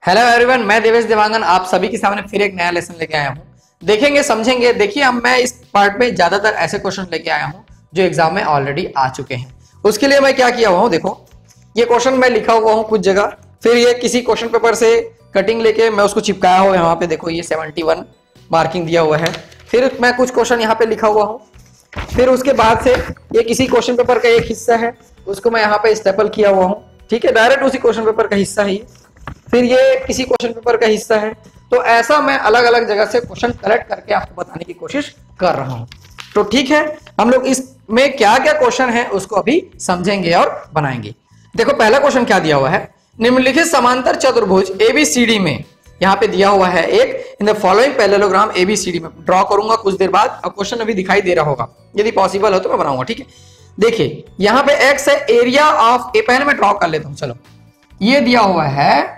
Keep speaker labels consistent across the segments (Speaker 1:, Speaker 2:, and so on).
Speaker 1: Hello everyone, मैं देवेश देवांगन आप सभी के सामने फिर एक नया लेसन लेके आया हूँ। देखेंगे, समझेंगे। देखिए, अब मैं इस पार्ट में ज्यादातर ऐसे क्वेश्चन लेके आया हूँ जो एग्जाम में ऑलरेडी आ चुके हैं। उसके लिए मैं क्या किया हुआ हूँ, देखो ये क्वेश्चन मैं लिखा हुआ हूँ कुछ जगह, फिर ये किसी क्वेश्चन पेपर से कटिंग लेके मैं उसको चिपकाया हुआ है। यहाँ पे देखो ये 71 मार्किंग दिया हुआ है। फिर मैं कुछ क्वेश्चन यहाँ पे लिखा हुआ हूँ, फिर उसके बाद से ये किसी क्वेश्चन पेपर का एक हिस्सा है, उसको मैं यहाँ पे स्टेपल किया हुआ हूँ। ठीक है, डायरेक्ट उसी क्वेश्चन पेपर का हिस्सा है। फिर ये किसी क्वेश्चन पेपर का हिस्सा है। तो ऐसा मैं अलग अलग जगह से क्वेश्चन कलेक्ट करके आपको बताने की कोशिश कर रहा हूं। तो ठीक है, हम लोग इसमें क्या क्या क्वेश्चन है उसको अभी समझेंगे और बनाएंगे। देखो, पहला क्वेश्चन क्या दिया हुआ है, निम्नलिखित समांतर चतुर्भुज एबीसीडी में यहाँ पे दिया हुआ है एक in the following parallelogram ABCD में। ड्रॉ करूंगा कुछ देर बाद, अब क्वेश्चन अभी दिखाई दे रहा होगा, यदि पॉसिबल हो तो मैं बनाऊंगा। ठीक है, देखिए यहाँ पे एक्स है, एरिया ऑफ ए, पहले मैं ड्रॉ कर लेता हूं। चलो, ये दिया हुआ है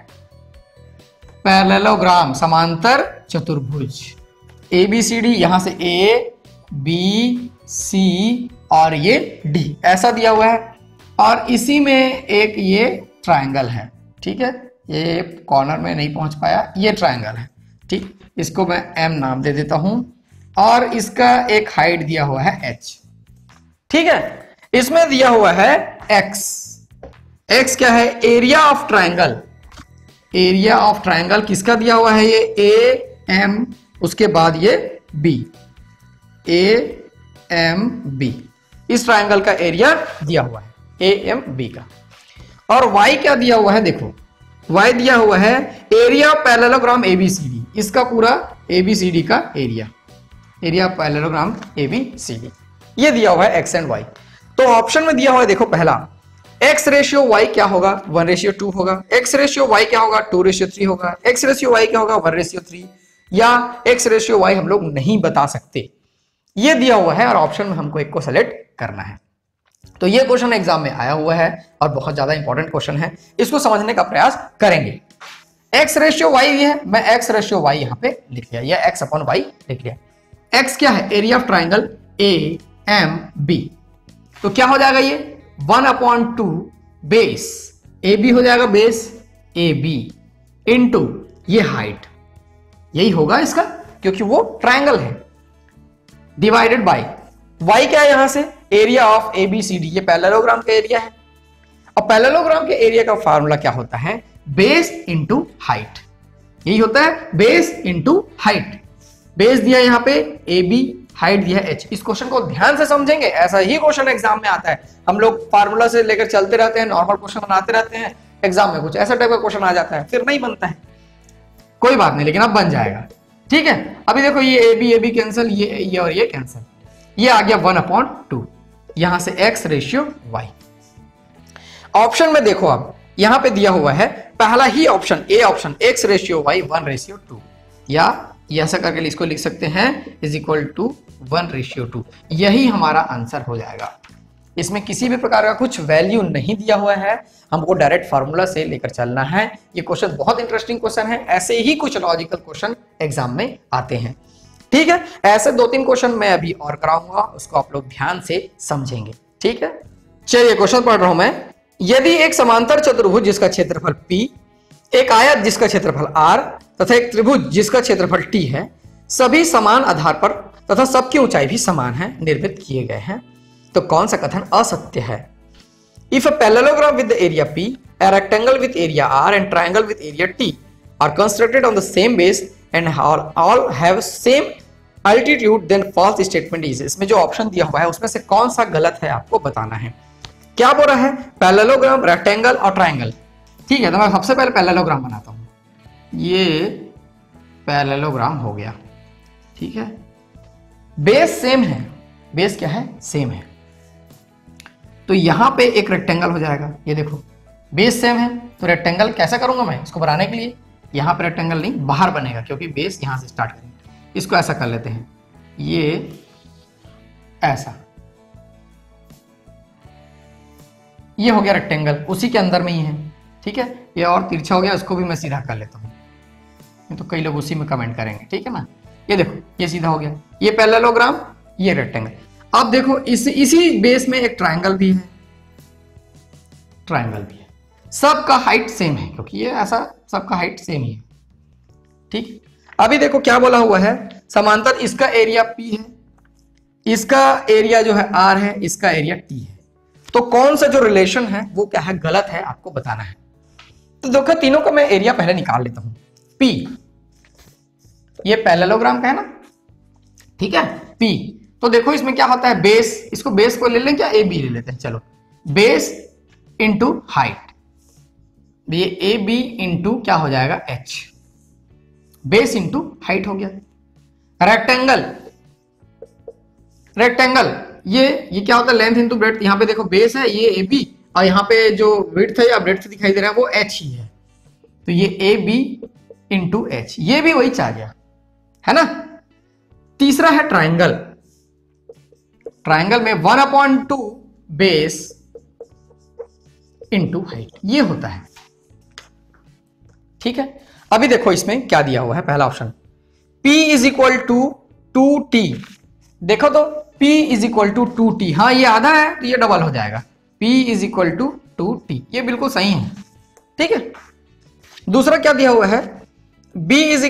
Speaker 1: पैरेललोग्राम समांतर चतुर्भुज एबीसीडी, यहां से ए बी सी और ये डी ऐसा दिया हुआ है, और इसी में एक ये ट्रायंगल है। ठीक है, ये कॉर्नर में नहीं पहुंच पाया, ये ट्रायंगल है। ठीक, इसको मैं एम नाम दे देता हूं, और इसका एक हाइट दिया हुआ है एच। ठीक है, इसमें दिया हुआ है एक्स। एक्स क्या है, area of triangle. Area of triangle किसका दिया हुआ है, ये ए एम, उसके बाद ये बी, ए एम बी, इस ट्रायंगल का एरिया दिया हुआ है ए एम बी का। और वाई क्या दिया हुआ है, देखो वाई दिया हुआ है एरिया पैरेललोग्राम एबीसीडी, इसका पूरा एबीसीडी का एरिया, एरिया पैरेललोग्राम एबीसीडी, ये दिया हुआ है एक्स एंड वाई। तो ऑप्शन में दिया हुआ है, देखो पहला x रेशियो y क्या होगा, 1:2 होगा। x रेशियो y क्या होगा, 2:3 होगा। x रेशियो y क्या होगा, 1:3, या x रेशियो y हम लोग नहीं बता सकते। ये दिया हुआ है और ऑप्शन में हमको एक को सेलेक्ट करना है। तो ये क्वेश्चन एग्जाम में आया हुआ है और बहुत ज्यादा इंपॉर्टेंट क्वेश्चन है, इसको समझने का प्रयास करेंगे। x रेशियो y है, मैं x रेशियो y यहाँ पे लिख लिया, या x/y लिख लिया। x क्या है, एरिया ऑफ ट्राइंगल AMB, तो क्या हो जाएगा ये 1/2 बेस ए बी हो जाएगा, बेस ए बी इंटू ये हाइट, यही होगा इसका, क्योंकि वो ट्रायंगल है, डिवाइडेड बाय वाई क्या है, यहां से area of A B C D, ये पैरेललोग्राम का एरिया है। अब पैरेललोग्राम के एरिया का फार्मूला क्या होता है, बेस इंटू हाइट, यही होता है बेस इंटू हाइट। बेस दिया यहां पे ए बी, हाइट दिया है एच। इस क्वेश्चन को ध्यान से समझेंगे, ऐसा ही क्वेश्चन एग्जाम में आता है। हम लोग फार्मूला से लेकर चलते रहते हैं, नॉर्मल क्वेश्चन बनाते रहते हैं, एग्जाम में कुछ ऐसा टाइप का क्वेश्चन आ जाता है, फिर नहीं बनता है। कोई बात नहीं, लेकिन अब बन जाएगा। ठीक है, अभी देखो ये ए बी कैंसिल, ये और ये कैंसिल, ये आ गया 1/2, यहां से x रेशियो y। ऑप्शन में देखो, अब यहां पे दिया हुआ है पहला ही option, A option, x ratio y 1:2, या ये ऐसा करके इसको लिख सकते हैं = 1:2। यही हमारा आंसर हो जाएगा। इसमें किसी भी प्रकार का कुछ वैल्यू नहीं दिया हुआ है, हमको डायरेक्ट फार्मूला से लेकर चलना है। ये क्वेश्चन बहुत इंटरेस्टिंग क्वेश्चन है, ऐसे ही कुछ लॉजिकल क्वेश्चन एग्जाम में आते हैं। ठीक है, ऐसे 2-3 क्वेश्चन मैं अभी और कराऊंगा, उसको आप लोग ध्यान से समझेंगे। ठीक है, चलिए क्वेश्चन पढ़ रहा हूं मैं। यदि एक समांतर चतुर्भुज जिसका क्षेत्रफल P, एक आयत जिसका क्षेत्रफल R तथा एक त्रिभुज जिसका क्षेत्रफल T है, सभी समान आधार पर तथा सबकी ऊंचाई भी समान है, निर्मित किए गए हैं, तो कौन सा कथन असत्य है। If a parallelogram with the area P, a rectangle with area R and triangle with area T are constructed on the same base and all have same altitude, then false statement is। इसमें जो option दिया हुआ है उसमें से कौन सा गलत है आपको बताना है। क्या बोल रहा है, पैरेललोग्राम, रेक्टेंगल और ट्रायंगल। ठीक है, तो मैं सबसे पहले पैरेललोग्राम बनाता हूं। ये पैरेललोग्राम हो गया। ठीक है, बेस सेम है, बेस क्या है, सेम है, तो यहां पे एक रेक्टेंगल हो जाएगा। ये देखो बेस सेम है, तो रेक्टेंगल कैसा करूंगा मैं इसको बनाने के लिए, यहां पे रेक्टेंगल नहीं, बाहर बनेगा, क्योंकि बेस यहां से स्टार्ट करेंगे। इसको ऐसा कर लेते हैं, ये ऐसा, ये हो गया रेक्टेंगल, उसी के अंदर में ही है। ठीक है, ये और तिरछा हो गया, इसको भी मैं सीधा कर लेता हूं, तो कई लोग उसी में कमेंट करेंगे। ठीक है ना, ये देखो ये सीधा हो गया, ये पैरेललोग्राम, ये रेक्टेंगल। अब देखो इसी बेस में एक ट्रायंगल भी है, ट्रायंगल भी है, सबका हाइट सेम है, क्योंकि ये ऐसा सबका हाइट सेम ही है। ठीक, अभी देखो क्या बोला हुआ है, समांतर इसका एरिया P है, इसका एरिया जो है R है, इसका एरिया T है। तो कौन सा जो रिलेशन है वो क्या है, गलत है, आपको बताना है। तो देखो तीनों का मैं एरिया पहले निकाल लेता हूं। P ये पैरेललोग्राम का है ना, ठीक है, P। तो देखो इसमें क्या होता है, बेस, इसको बेस को ले लें क्या, AB ले लेते हैं, चलो बेस इंटू हाइट, ये AB इंटू क्या हो जाएगा H, बेस इंटू हाइट हो गया। रेक्टेंगल, रेक्टेंगल ये क्या होता है, लेंथ इंटू ब्रेड्थ। यहाँ पे देखो बेस है ये AB और यहाँ पे जो विड्थ है या ब्रेड्थ दिखाई दे रहा है वो H ही है, तो ये AB इंटू H, ये भी वही आ गया है ना। तीसरा है ट्राइंगल, ट्राइंगल में 1/2 बेस इंटू हाइट, ये होता है। ठीक है, अभी देखो इसमें क्या दिया हुआ है, पहला option P is equal to 2T, देखो तो P is equal to 2T, हाँ ये आधा है तो ये डबल हो जाएगा, P is equal to 2T, ये बिल्कुल सही है। ठीक है, दूसरा क्या दिया हुआ है, T is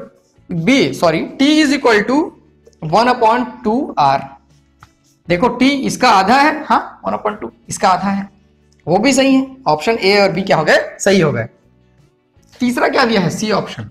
Speaker 1: equal to 1/2R, देखो T इसका आधा है, हाँ 1/2 इसका आधा है, वो भी सही है। ऑप्शन ए और बी क्या हो गए, सही हो गए। तीसरा क्या दिया है, सी ऑप्शन,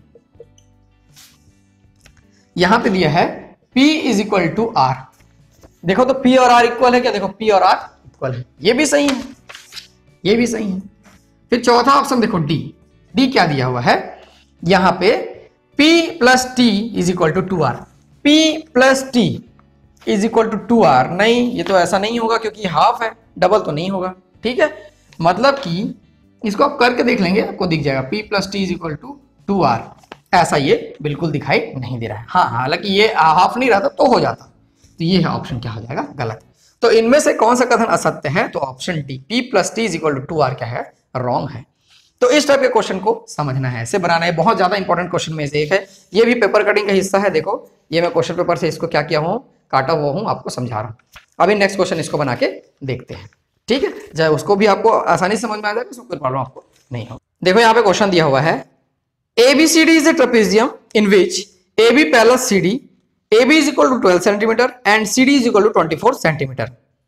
Speaker 1: यहां पे दिया है P is equal to R, देखो तो P और R इक्वल है क्या, देखो P और R इक्वल है, ये भी सही है, ये भी सही है। फिर चौथा ऑप्शन देखो डी क्या दिया हुआ है, यहां पे P plus T is equal to 2R, P plus T is equal to 2R, नहीं ये तो ऐसा नहीं होगा क्योंकि हाफ है, डबल तो नहीं होगा। ठीक है, मतलब कि इसको आप करके देख लेंगे, आपको दिख जाएगा P plus T is equal to 2R, ऐसा ये बिल्कुल दिखाई नहीं दे रहा है। हाँ हालांकि ये हाफ नहीं रहता तो हो जाता, तो ये ऑप्शन क्या हो जाएगा, गलत। तो इनमें से कौन सा कथन असत्य है, तो option D P plus T is equal to 2R क्या है, रॉन्ग है। तो इस टाइप के क्वेश्चन को समझना है, ऐसे बनाना है, बहुत ज्यादा इंपॉर्टेंट क्वेश्चन में से एक है, ये भी पेपर कटिंग का हिस्सा है। देखो ये मैं क्वेश्चन पेपर से इसको क्या किया हूं, काटा हुआ हूं, आपको समझा रहा हूं। अभी नेक्स्ट क्वेश्चन इसको बना के देखते हैं। ठीक है, चाहे उसको भी आपको आसानी से समझ में आ जाएगा, इसमें कोई प्रॉब्लम आपको नहीं हो। देखो यहाँ पे क्वेश्चन दिया हुआ है, ABCD is a trapezium in which AB parallels CD, AB is equal to 12 centimeter and CD is equal to 24 centimeter.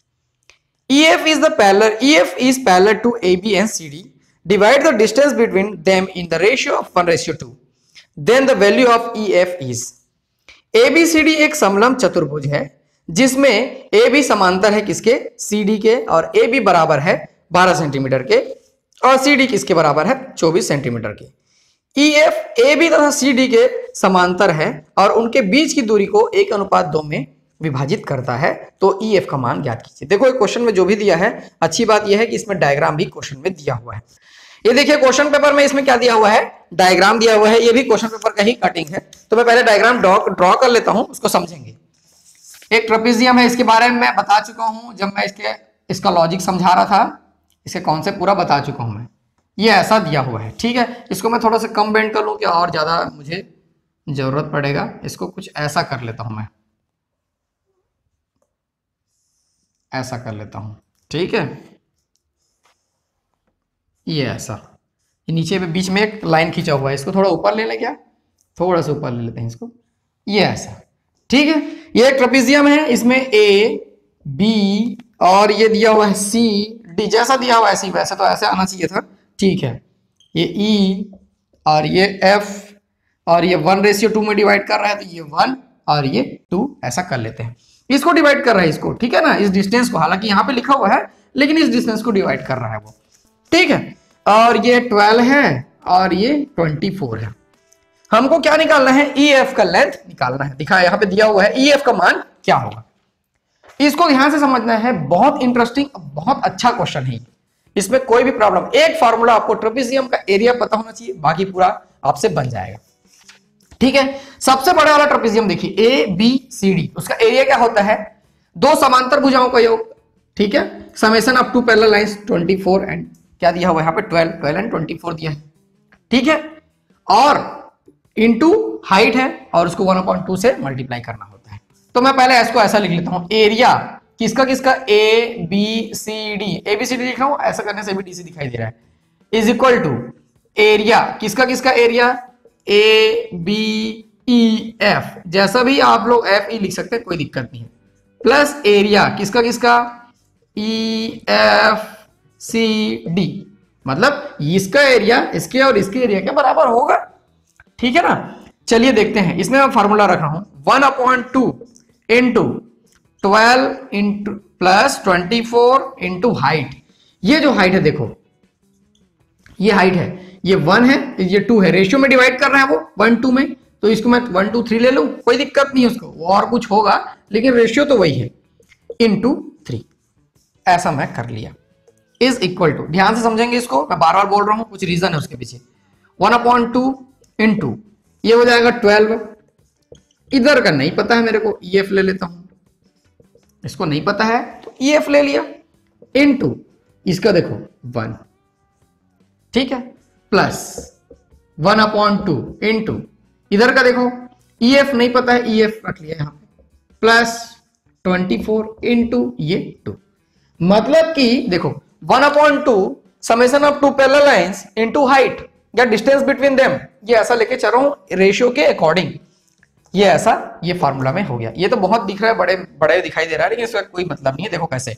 Speaker 1: EF is parallel to AB and CD. Divide the distance between them in the ratio of 1:2. Then the value of EF is. ABCD एक समलंब चतुर्भुज है जिसमें AB समांतर है किसके, CD के, और AB बराबर है 12 सेंटीमीटर के और CD किसके बराबर है, 24 सेंटीमीटर के। EF AB तथा CD के समांतर है और उनके बीच की दूरी को 1:2 में विभाजित करता है, तो EF का मान ज्ञात कीजिए। देखो क्वेश्चन में जो भी दिया है, अच्छी बात यह है कि इसमें डायग्राम भी क्वेश्चन में दिया हुआ है। ये देखिए क्वेश्चन पेपर में इसमें क्या दिया हुआ है, डायग्राम दिया हुआ है, ये भी क्वेश्चन पेपर का ही कटिंग है। तो मैं पहले डायग्राम ड्रॉ कर लेता हूं, उसको समझेंगे। एक ट्रेपेजियम है, इसके बारे में मैं बता चुका हूं जब मैं इसका लॉजिक समझा रहा था, इसके कॉन्सेप्ट पूरा बता चुका हूं मैं। ये ऐसा दिया हुआ है, ठीक है, इसको मैं थोड़ा सा कम बेंड कर लूं क्या, और ज्यादा मुझे जरूरत पड़ेगा, इसको कुछ ऐसा कर लेता हूं मैं, ऐसा कर लेता हूं, ठीक है, ये ऐसा, ये नीचे पे बीच में एक लाइन खींचा हुआ है, इसको थोड़ा ऊपर ले लें क्या, थोड़ा सा ऊपर ले लेते हैं इसको, ये ऐसा, ठीक है। ये एक ट्रेपेजियम है, इसमें A B और ये दिया हुआ है C D, जैसा दिया हुआ है C वैसे तो ऐसे आना चाहिए था, ठीक है। ये E और ये F और ये 1:2 में डिवाइड कर रहा है, तो ये 1 और ये 2 ऐसा कर लेते हैं। इसको डिवाइड कर रहा है इसको, ठीक है ना, इस डिस्टेंस को, हालांकि यहाँ पे लिखा हुआ है लेकिन इस डिस्टेंस को डिवाइड कर रहा है वो, ठीक है। और ये 12 है और ये 24 है। हमको क्या निकालना है, EF का लेंथ निकालना है। दिखा यहाँ पे दिया हुआ है EF का मान क्या होगा, इसको ध्यान से समझना है। बहुत इंटरेस्टिंग, बहुत अच्छा क्वेश्चन है, इसमें कोई भी प्रॉब्लम, एक फॉर्मूला आपको ट्रेपेजियम का एरिया पता होना चाहिए, बाकी पूरा आपसे बन जाएगा, ठीक है। सबसे बड़ा वाला ट्रेपेजियम देखिए ABCD, उसका एरिया क्या होता है, दो समांतर भुजाओं का योग, ठीक है, summation of two parallel lines 24 and क्या दिया हुआ है यहाँ पे 12 एंड 24 दिया है, ठीक है, और इनटू हाइट है और उसको 1/2 से मल्टीप्लाई करना होता है। तो मैं पहले इसको ऐसा लिख लेता हूं, एरिया किसका किसका, ABCD, ABCD लिख रहा हूं, ऐसा करने से भी DC दिखाई दे रहा है, इज इक्वल टू एरिया किसका किसका area, A B E F, जैसा भी आप लोग एफ ई लिख सकते हैं, कोई दिक्कत नहीं है, प्लस एरिया किसका किसका, ई एफ सी डी, मतलब इसका एरिया इसके और इसके एरिया के बराबर होगा, ठीक है ना। चलिए देखते हैं, इसमें मैं फार्मूला रख रहा हूं 1/2 into 12 into plus 24 into height. ये जो हाइट है देखो, ये हाइट है, ये 1 है, ये 2 है, रेशियो में डिवाइड कर रहा है वो 1 2 में, तो इसको मैं 1 2 3 ले लूं, कोई दिक्कत नहीं है उसको, वो और कुछ होगा लेकिन रेशियो तो वही है, इंटू 3, ऐसा मैं कर लिया, इज इक्वल टू, ध्यान से समझेंगे इसको, मैं बार बार बोल रहा हूं, कुछ रीजन है उसके पीछे, 1/2 इंटू ये हो जाएगा 12, इधर का नहीं पता है मेरे को, ई एफ ले लेता हूं, इसको नहीं पता है तो ई एफ ले लिया, इंटू इसका देखो 1, ठीक है, प्लस 1/2 इंटू इधर का देखो ई एफ नहीं पता है, ई एफ रख लिया यहां पे, प्लस 24 इंटू ये 2, मतलब कि देखो 1/2 summation of two parallel lines into height या डिस्टेंस बिटवीन देम, ये ऐसा लेके चल रहा हूं रेशियो के अकॉर्डिंग, ये ऐसा ये फार्मूला में हो गया। ये तो बहुत दिख रहा है, बड़े बड़े दिखाई दे रहा है, लेकिन इसका कोई मतलब नहीं है। देखो कैसे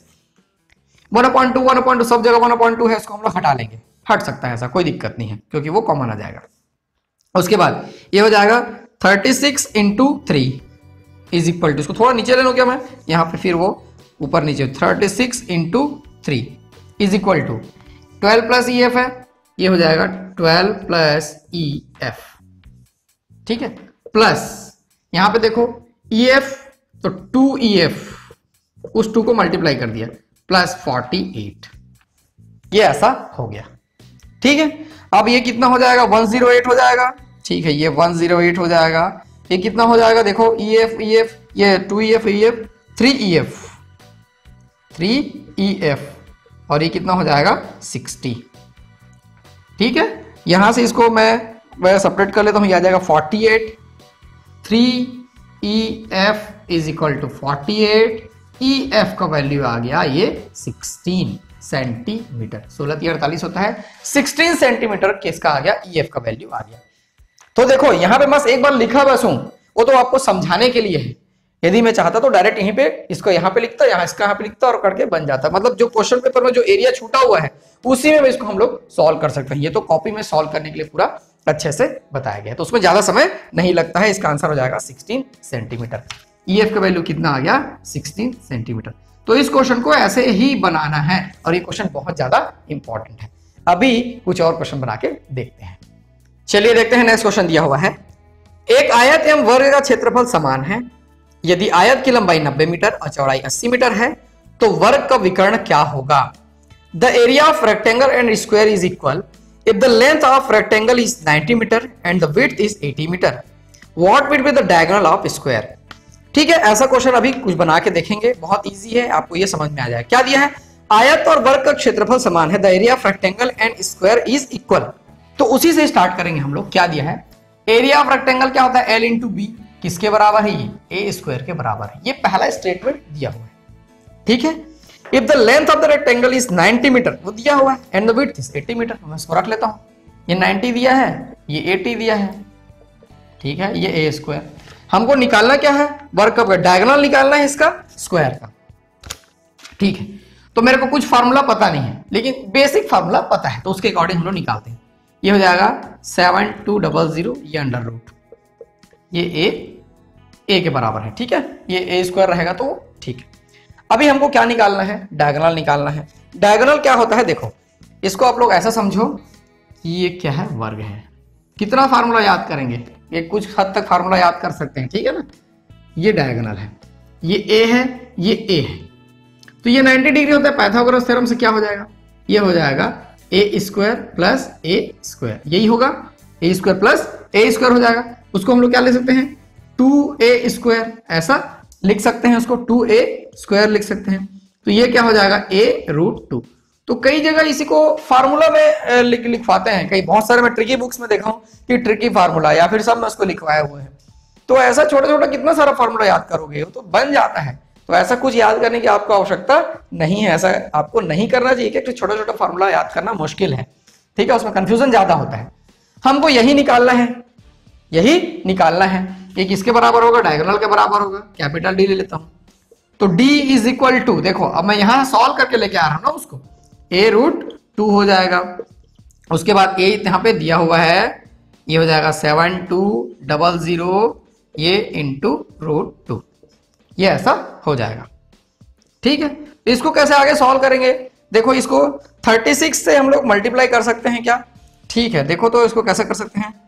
Speaker 1: 1/2 सब जगह 1/2 है, इसको हम लोग हटा लेंगे, हट सकता है ऐसा, कोई दिक्कत नहीं है क्योंकि वो कॉमन आ जाएगा। उसके बाद ये हो जाएगा 36 इंटू 3 इज इक्वल टू, इसको थोड़ा नीचे ले लो क्या मैं, यहाँ पे फिर वो ऊपर नीचे 36 into 3 is equal to 12 plus E F है, ये हो जाएगा 12 प्लस ई एफ, ठीक है, प्लस यहां पे देखो ई एफ तो 2 ई एफ, उस 2 को मल्टीप्लाई कर दिया, प्लस 48, ये ऐसा हो गया, ठीक है। अब ये कितना हो जाएगा, 108 हो जाएगा, ठीक है, ये 108 हो जाएगा, ये कितना हो जाएगा देखो, ई एफ ये 2 ई एफ 3 ई एफ और ये कितना हो जाएगा 60, ठीक है। यहां से इसको मैं सेपरेट कर लेता हूं, ये आ जाएगा 48, 3 E F is equal to 48, E F का वैल्यू आ गया ये 16 सेंटीमीटर, 16×3=48 होता है, 16 सेंटीमीटर किसका आ गया, ई एफ का वैल्यू आ गया। तो देखो यहां पे बस एक बार लिखा बस हूं, वो तो आपको समझाने के लिए है, यदि मैं चाहता तो डायरेक्ट यहीं पे इसको यहाँ पे लिखता, यहाँ इसका यहाँ पे लिखता और करके बन जाता, मतलब जो क्वेश्चन पेपर में जो एरिया छूटा हुआ है उसी में इसको हम लोग सॉल्व कर सकते हैं। ये तो कॉपी में सॉल्व करने के लिए पूरा अच्छे से बताया गया है, तो उसमें ज्यादा समय नहीं लगता है। इसका आंसर हो जाएगा 16 सेंटीमीटर, ई एफ का वैल्यू कितना आ गया 16 सेंटीमीटर। तो इस क्वेश्चन को ऐसे ही बनाना है और ये क्वेश्चन बहुत ज्यादा इंपॉर्टेंट है। अभी कुछ और क्वेश्चन बना के देखते हैं, चलिए देखते हैं। नेक्स्ट क्वेश्चन दिया हुआ है, एक आयत एवं वर्ग का क्षेत्रफल समान है, यदि आयत की लंबाई 90 मीटर और चौड़ाई 80 मीटर है तो वर्ग का विकर्ण क्या होगा। The area of rectangle and square is equal if the length of rectangle is 90 metre and the width is 80 metre, what will be the diagonal of square. ठीक है, ऐसा क्वेश्चन अभी कुछ बना के देखेंगे, बहुत इजी है, आपको ये समझ में आ जाएगा। क्या दिया है, आयत और वर्ग का क्षेत्रफल समान है, the area of rectangle and square is equal. तो उसी से स्टार्ट करेंगे हम लोग। क्या दिया है, एरिया ऑफ रेक्टेंगल क्या होता है, एल इंटू बी, किसके बराबर है, ये ए स्क्वायर के बराबर है। ये पहला स्टेटमेंट दिया हुआ है, ठीक है। If the length of the rectangle is 90 metre, वो दिया हुआ है, and the width is 80 metre, मैं इसको रख लेता हूं, ये 90 दिया है, ये 80 दिया है, ठीक है, ये ए स्क्वायर। हमको निकालना क्या है, वर्ग का डायगोनल निकालना है इसका स्क्वायर का, ठीक है। तो मेरे को कुछ फार्मूला पता नहीं है लेकिन बेसिक फार्मूला पता है, तो उसके अकॉर्डिंग हम लोग निकालते हैं। ये हो जाएगा 7200, ये अंडर रूट, ये ए के बराबर है, ठीक है, ये ए स्क्वायर रहेगा तो ठीक है। अभी हमको क्या निकालना है, डायगोनल निकालना है। डायगोनल क्या होता है, देखो इसको आप लोग ऐसा समझो कि ये क्या है, वर्ग है। कितना फार्मूला याद करेंगे, ये कुछ हद तक फार्मूला याद कर सकते हैं, ठीक है ना। ये डायगोनल है, ये ए है, ये ए है, तो ये 90 डिग्री होता है। पाइथागोरस थ्योरम से क्या हो जाएगा, ये हो जाएगा A square plus A square, यही होगा, A square plus A square हो जाएगा। उसको हम लोग क्या ले सकते हैं, 2a स्क्वायर, ऐसा लिख सकते हैं उसको, 2a स्क्वायर लिख सकते हैं। तो ये क्या हो जाएगा, a√2। तो कई जगह इसी को फार्मूला में लिखवाते हैं, कई बहुत सारे मैं ट्रिकी बुक्स में देखा हूं कि ट्रिकी फार्मूला, या फिर सब में उसको लिखवाए हुए हैं। तो ऐसा छोटा छोटा कितना सारा फार्मूला याद करोगे, तो बन जाता है। तो ऐसा कुछ याद करने की आपको आवश्यकता नहीं है, ऐसा आपको नहीं करना चाहिए कि छोटा छोटा फार्मूला याद करना मुश्किल है। ठीक है, उसमें कंफ्यूजन ज्यादा होता है। हमको यही निकालना है, यही निकालना है। ये किसके बराबर होगा? डायगोनल के बराबर होगा। कैपिटल डी ले लेता हूं, तो d इज इक्वल टू, देखो अब मैं यहां सॉल्व करके लेके आ रहा हूं ना उसको, a√2 हो जाएगा। उसके बाद a यहां पे दिया हुआ है, ये हो जाएगा 7200 ये इंटू √2, ये ऐसा हो जाएगा। ठीक है, इसको कैसे आगे सॉल्व करेंगे? देखो इसको 36 से हम लोग मल्टीप्लाई कर सकते हैं क्या? ठीक है, देखो तो इसको कैसे कर सकते हैं,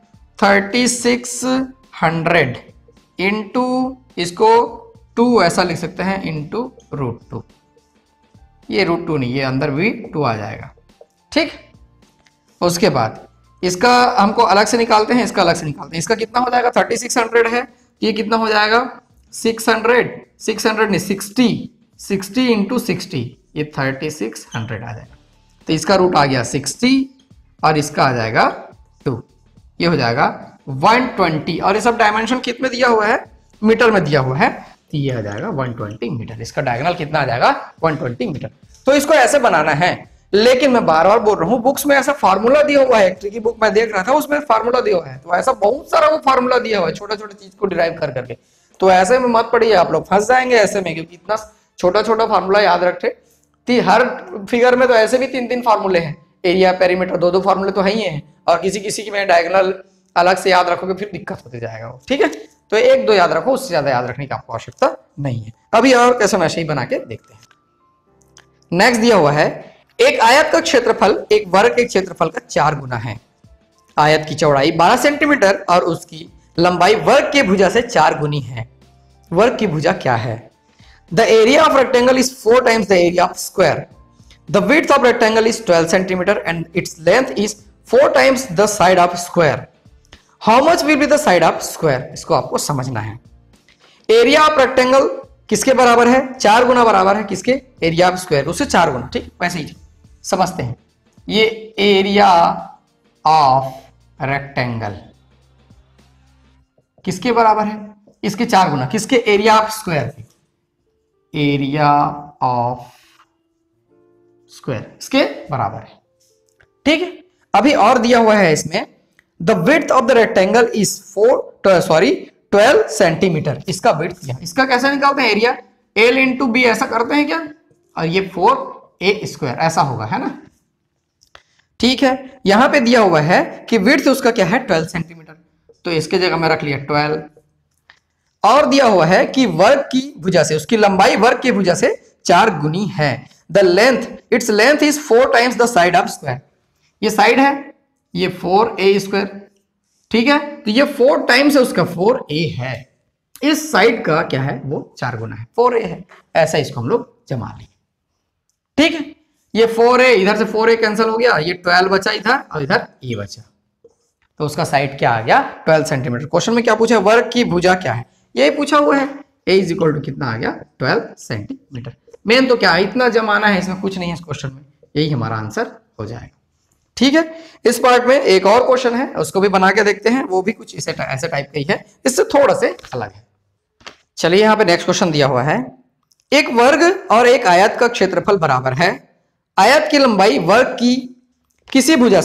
Speaker 1: 3600 इंटू इसको 2 ऐसा लिख सकते हैं इंटू √2। ये √2 नहीं, ये अंदर भी 2 आ जाएगा। ठीक, उसके बाद इसका हमको अलग से निकालते हैं, इसका अलग से निकालते हैं। इसका कितना हो जाएगा? 3600 है, ये कितना हो जाएगा? 600 नहीं 60 इंटू 60, ये 3600 आ जाएगा। तो इसका रूट आ गया 60 और इसका आ जाएगा 2, ये हो जाएगा 120। और ये सब डायमेंशन कितने दिया हुआ है? मीटर में दिया हुआ है, तो ये आ जाएगा 120 मीटर। इसका डायगोनल कितना आ जाएगा? 120 मीटर। तो इसको ऐसे बनाना है, लेकिन मैं बार बार बोल रहा हूं बुक्स में ऐसा फार्मूला दिया हुआ है। की बुक मैं देख रहा था, उसमें फार्मूला दिया हुआ है, तो ऐसा बहुत सारा वो फार्मूला दिया हुआ है छोटा छोटा चीज को डिराइव कर करके। तो ऐसे में मत पढ़िए, आप लोग फंस जाएंगे ऐसे में, क्योंकि इतना छोटा छोटा फार्मूला याद रखे। हर फिगर में तो ऐसे भी 3 फार्मूले हैं, एरिया पेरीमीटर 2 फार्मूले तो है ही हैं, और किसी किसी की में डायगोनल अलग से याद रखोगे फिर दिक्कत होती जाएगा वो। ठीक है, तो 1-2 याद रखो, उससे ज्यादा याद रखने की आपको आवश्यकता नहीं है। अभी और कैसे वैसे ही बना के देखते हैं। नेक्स्ट दिया हुआ है, एक आयत का क्षेत्रफल एक वर्ग के क्षेत्रफल का 4 गुना है। आयत की चौड़ाई 12 सेंटीमीटर और उसकी लंबाई वर्ग की भुजा से 4 गुनी है। वर्ग की भुजा क्या है? The area of rectangle is 4 times the area of square. The width of rectangle is 12 centimetre and its length is 4 times the side of square. How much will be the side of square? इसको आपको समझना है। Area of rectangle किसके बराबर है? 4 गुना बराबर है किसके? एरिया ऑफ स्क्वायर, उससे 4 गुना। ठीक, वैसे ही समझते हैं। ये एरिया ऑफ रेक्टेंगल किसके बराबर है? इसके 4 गुना। किसके? एरिया ऑफ स्क्वायर के। एरिया ऑफ स्क्वायर इसके बराबर है। ठीक है, अभी और दिया हुआ है इसमें, the width of the rectangle is 12 centimetre. इसका विड्थ क्या? इसका कैसे निकालते हैं? एरिया L इंटू बी ऐसा करते हैं क्या? और ये 4a² ऐसा होगा, है ना? ठीक है, यहां पे दिया हुआ है कि विड्थ उसका क्या है? 12 सेंटीमीटर, तो इसके जगह में रख लिया 12। और दिया हुआ है कि वर्ग की भुजा से उसकी लंबाई वर्ग की भुजा से 4 गुनी है। The length, its length is 4 times the side of square. ये साइड है, ये 4a²। ठीक है, तो ये 4 टाइम्स है उसका 4a है। इस साइड का क्या है? वो 4 गुना है, 4a है। ऐसा इसको हम लोग जमा लेंगे। ठीक है, ये 4a, इधर से 4a कैंसिल हो गया, ये 12 बचा इधर और इधर ये बचा, तो उसका साइड क्या आ गया? 12 सेंटीमीटर। क्वेश्चन में क्या पूछा? वर्ग की भुजा क्या है, यही पूछा हुआ है। a इज इक्वल टू कितना आ गया? 12 सेंटीमीटर। मेन तो क्या है, इतना जमाना है, इसमें कुछ नहीं है इस क्वेश्चन में, यही हमारा आंसर हो जाएगा। ठीक है, इस पार्ट में एक और क्वेश्चन है, उसको भी बना के देखते हैं। वो भी कुछ ऐसे टाइप का ही है, इससे थोड़ा से अलग है। चलिए, यहाँ पे नेक्स्ट क्वेश्चन दिया हुआ है, एक वर्ग और एक आयत का क्षेत्रफल बराबर है। आयत की लंबाई वर्ग की किसी भुजा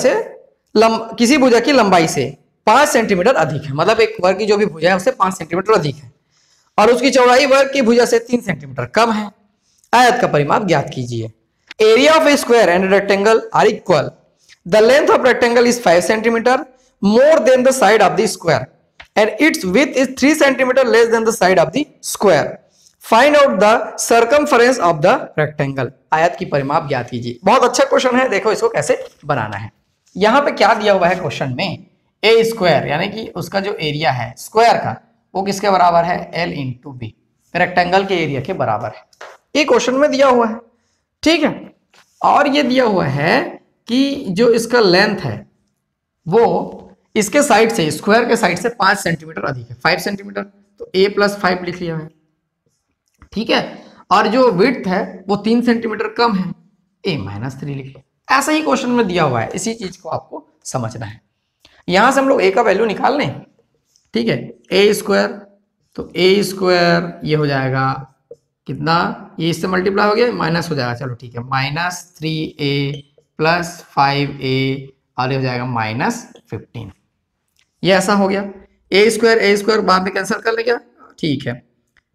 Speaker 1: की लंबाई से 5 सेंटीमीटर अधिक है। मतलब एक वर्ग की जो भी भुजा है उससे 5 सेंटीमीटर अधिक है, और उसकी चौड़ाई वर्ग की भुजा से 3 सेंटीमीटर कम है। आयत का परिमाप ज्ञात कीजिए। Area of a square and rectangle are equal. The length of rectangle is 5 centimetre more than the side of the square and its width is 3 centimetre less than the side of the square. Find out the circumference of the rectangle. आयत की परिमाप ज्ञात कीजिए। बहुत अच्छा question है, देखो इसको कैसे बनाना है। यहां पे क्या दिया हुआ है क्वेश्चन में? ए स्क्वायर, यानी कि उसका जो एरिया है स्क्वायर का, वो किसके बराबर है? L इंटू बी, रेक्टेंगल के एरिया के बराबर है। ये क्वेश्चन में दिया हुआ है। ठीक है, और ये दिया हुआ है कि जो इसका लेंथ है वो इसके साइड से, स्क्वायर के साइड से 5 सेंटीमीटर अधिक है, 5 सेंटीमीटर, तो a + 5 लिख लिया है। ठीक है, और जो विड्थ है वो 3 सेंटीमीटर कम है, a - 3 लिख लिया। ऐसा ही क्वेश्चन में दिया हुआ है, इसी चीज को आपको समझना है। यहां से हम लोग a का वैल्यू निकाल लें। ठीक है, a², तो a² ये हो जाएगा कितना? ये इससे मल्टीप्लाई हो गया, माइनस हो जाएगा। चलो ठीक है, -3a + 5a और ये हो जाएगा -15। ये ऐसा हो गया। ए स्क्वायर बाद में कैंसिल कर ले क्या, ठीक है,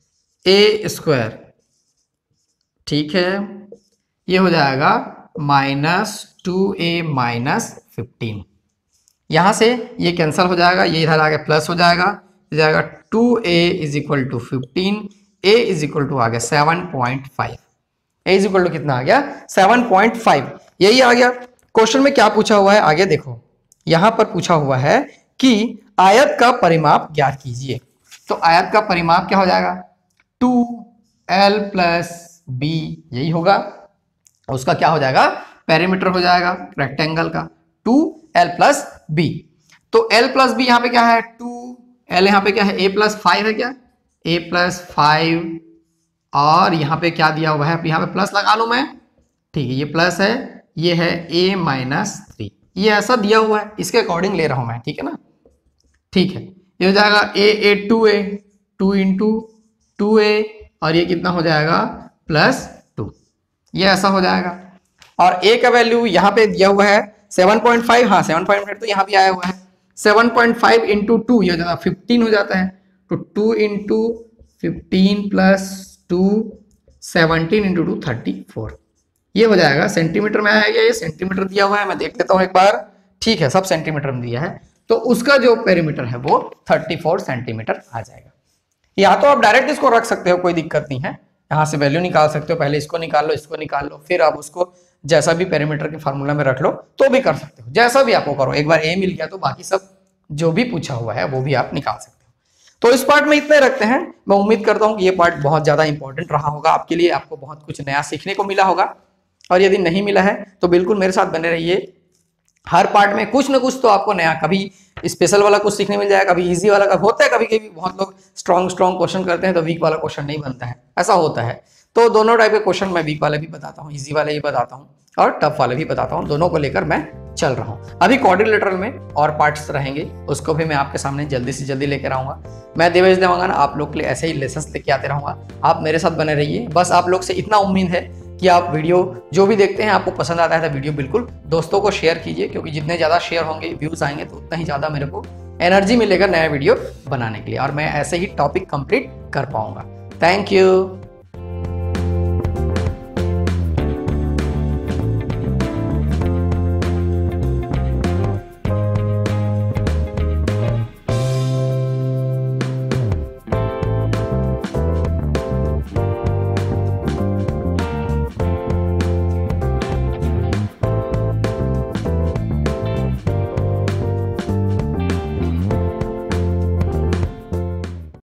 Speaker 1: ए स्क्वायर, ठीक है, ये हो जाएगा -2a -15। यहां से ये कैंसिल हो जाएगा, ये इधर आगे प्लस हो जाएगा, जाएगा 2a = 15, a = आ गया 7.5, a = कितना आ गया 7.5। यही आ गया। क्वेश्चन में क्या पूछा हुआ है आगे देखो, यहां पर पूछा हुआ है कि आयत का परिमाप ज्ञात कीजिए। तो आयत का परिमाप क्या हो जाएगा 2l + b, यही होगा। उसका क्या हो जाएगा पेरीमीटर हो जाएगा रेक्टेंगल का 2l + b। तो l + b यहाँ पे क्या है 2l, यहाँ पे क्या है a + 5 है, क्या a + 5, और यहाँ पे क्या दिया हुआ है, यहाँ पे प्लस लगा लूं मैं, ठीक है, ये प्लस है, ये है a -3, ये ऐसा दिया हुआ है, इसके अकॉर्डिंग ले रहा हूं मैं, ठीक है ना, ठीक है। ये हो जाएगा a 2a 2 × 2a, और ये कितना हो जाएगा +2, ये ऐसा हो जाएगा। और a का वैल्यू यहाँ पे दिया हुआ है 7.5, हाँ 7.5 तो यहाँ भी आया हुआ है, 7.5 × 2 ये हो जाता है 15 हो जाता है, तो 2 × 15 + 2 17 × 2 34, ये हो जाएगा। सेंटीमीटर में आएगा, ये सेंटीमीटर दिया हुआ है, मैं देख लेता हूँ एक बार, ठीक है, सब सेंटीमीटर में दिया है, तो उसका जो पेरीमीटर है वो 34 सेंटीमीटर आ जाएगा। या तो आप डायरेक्ट इसको रख सकते हो, कोई दिक्कत नहीं है, यहाँ से वैल्यू निकाल सकते हो, पहले इसको निकाल लो, इसको निकाल लो, फिर आप उसको जैसा भी पेरीमीटर के फार्मूला में रख लो तो भी कर सकते हो, जैसा भी आपको करो। एक बार ए मिल गया तो बाकी सब जो भी पूछा हुआ है वो भी आप निकाल सकते हो। तो इस पार्ट में इतने रखते हैं। मैं उम्मीद करता हूँ कि ये पार्ट बहुत ज्यादा इंपॉर्टेंट रहा होगा आपके लिए, आपको बहुत कुछ नया सीखने को मिला होगा, और यदि नहीं मिला है तो बिल्कुल मेरे साथ बने रहिए। हर पार्ट में कुछ ना कुछ तो आपको नया, कभी स्पेशल वाला कुछ सीखने मिल जाएगा, कभी इजी वाला होता है, कभी कभी बहुत लोग स्ट्रॉन्ग क्वेश्चन करते हैं तो वीक वाला क्वेश्चन नहीं बनता है, ऐसा होता है। तो दोनों टाइप के क्वेश्चन मैं वीक वाले भी बताता हूँ, इजी वाले भी बताता हूँ, और टफ वाले भी बताता हूँ, दोनों को लेकर मैं चल रहा हूँ। अभी क्वाड्रिलेटरल में और पार्ट्स रहेंगे, उसको भी मैं आपके सामने जल्दी से जल्दी लेकर आऊंगा। मैं देवेश देवांगन आप लोग के लिए ऐसे ही लेसन्स लेके आते रहूंगा, आप मेरे साथ बने रहिए। बस आप लोग से इतना उम्मीद है कि आप वीडियो जो भी देखते हैं आपको पसंद आता है तो वीडियो बिल्कुल दोस्तों को शेयर कीजिए, क्योंकि जितने ज़्यादा शेयर होंगे, व्यूज़ आएंगे, तो उतना ही ज़्यादा मेरे को एनर्जी मिलेगा नया वीडियो बनाने के लिए, और मैं ऐसे ही टॉपिक कंप्लीट कर पाऊंगा। Thank you.